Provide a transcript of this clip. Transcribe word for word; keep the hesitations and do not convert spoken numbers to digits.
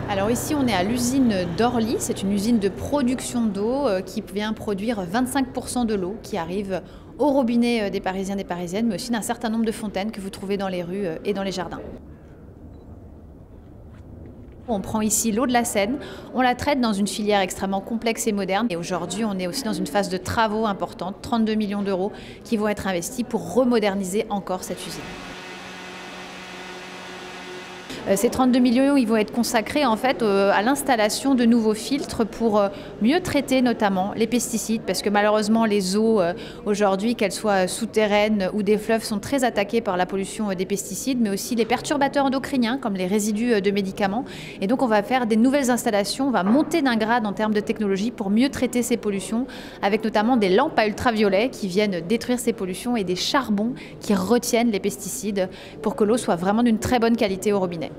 Alors ici, on est à l'usine d'Orly. C'est une usine de production d'eau euh, qui vient produire vingt-cinq pour cent de l'eau qui arrive au robinet euh, des Parisiens et des Parisiennes, mais aussi d'un certain nombre de fontaines que vous trouvez dans les rues euh, et dans les jardins. On prend ici l'eau de la Seine, on la traite dans une filière extrêmement complexe et moderne. Et aujourd'hui, on est aussi dans une phase de travaux importante, trente-deux millions d'euros qui vont être investis pour remoderniser encore cette usine. Ces trente-deux millions, ils vont être consacrés en fait à l'installation de nouveaux filtres pour mieux traiter notamment les pesticides, parce que malheureusement les eaux aujourd'hui, qu'elles soient souterraines ou des fleuves, sont très attaquées par la pollution des pesticides, mais aussi les perturbateurs endocriniens comme les résidus de médicaments. Et donc on va faire des nouvelles installations, on va monter d'un grade en termes de technologie pour mieux traiter ces pollutions, avec notamment des lampes à ultraviolet qui viennent détruire ces pollutions et des charbons qui retiennent les pesticides pour que l'eau soit vraiment d'une très bonne qualité au robinet.